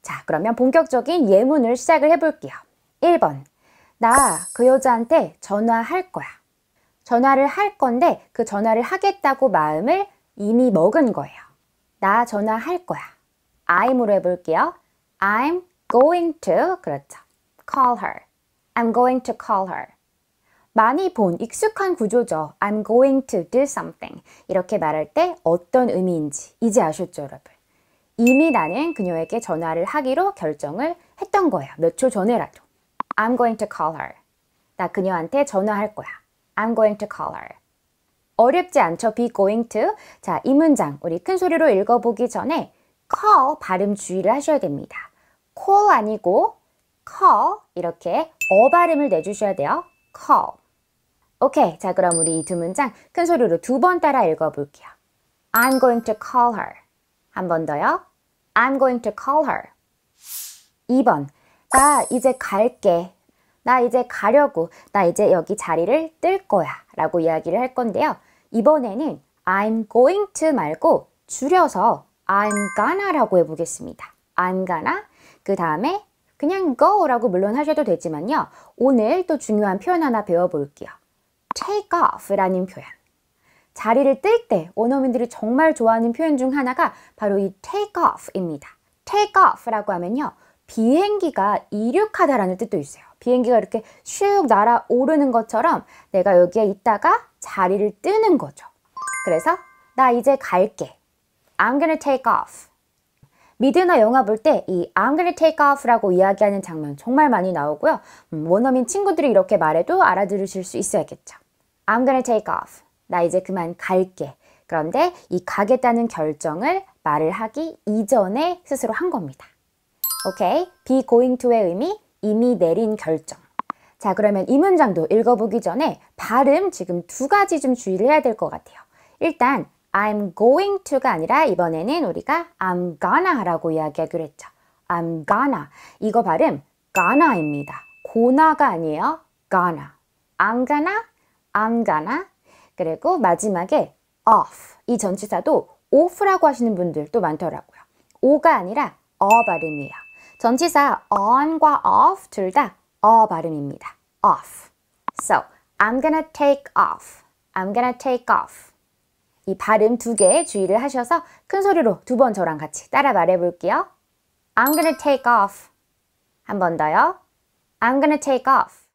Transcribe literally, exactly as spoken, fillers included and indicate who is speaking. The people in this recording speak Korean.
Speaker 1: 자, 그러면 본격적인 예문을 시작을 해볼게요. 일 번. 나 그 여자한테 전화할 거야. 전화를 할 건데 그 전화를 하겠다고 마음을 이미 먹은 거예요. 나 전화할 거야. I'm으로 해볼게요. I'm going to, 그렇죠. call her. I'm going to call her. 많이 본 익숙한 구조죠. I'm going to do something. 이렇게 말할 때 어떤 의미인지 이제 아셨죠, 여러분? 이미 나는 그녀에게 전화를 하기로 결정을 했던 거예요. 몇 초 전에라도. I'm going to call her. 나 그녀한테 전화할 거야. I'm going to call her. 어렵지 않죠? be going to. 자, 이 문장 우리 큰 소리로 읽어보기 전에 call 발음 주의를 하셔야 됩니다. call 아니고 call 이렇게 어 발음을 내주셔야 돼요. call. 오케이, 자 그럼 우리 이 두 문장 큰 소리로 두 번 따라 읽어볼게요. I'm going to call her. 한 번 더요. I'm going to call her. 이 번, 나 이제 갈게. 나 이제 가려고. 나 이제 여기 자리를 뜰 거야 라고 이야기를 할 건데요. 이번에는 I'm going to 말고 줄여서 I'm gonna 라고 해보겠습니다. I'm gonna. 그 다음에 그냥 go 라고 물론 하셔도 되지만요. 오늘 또 중요한 표현 하나 배워볼게요. take off 라는 표현. 자리를 뜰 때 원어민들이 정말 좋아하는 표현 중 하나가 바로 이 take off 입니다. take off 라고 하면요. 비행기가 이륙하다라는 뜻도 있어요. 비행기가 이렇게 슉 날아오르는 것처럼 내가 여기에 있다가 자리를 뜨는 거죠. 그래서 나 이제 갈게. I'm gonna take off. 미드나 영화 볼 때 이 I'm gonna take off 라고 이야기하는 장면 정말 많이 나오고요. 음, 원어민 친구들이 이렇게 말해도 알아들으실 수 있어야겠죠. I'm gonna take off. 나 이제 그만 갈게. 그런데 이 가겠다는 결정을 말을 하기 이전에 스스로 한 겁니다. 오케이? be going to의 의미, 이미 내린 결정. 자, 그러면 이 문장도 읽어보기 전에 발음 지금 두 가지 좀 주의를 해야 될 것 같아요. 일단 I'm going to가 아니라 이번에는 우리가 I'm gonna 라고 이야기하기로 했죠. I'm gonna. 이거 발음 gonna입니다. 고나가 아니에요. gonna. I'm gonna, I'm gonna. 그리고 마지막에 off. 이 전치사도 off라고 하시는 분들도 많더라고요. o가 아니라 어 발음이에요. 전치사 on과 off 둘 다 어 발음입니다. off. So, I'm gonna take off. I'm gonna take off. 이 발음 두 개 주의를 하셔서 큰 소리로 두 번 저랑 같이 따라 말해볼게요. I'm gonna take off. 한 번 더요. I'm gonna take off.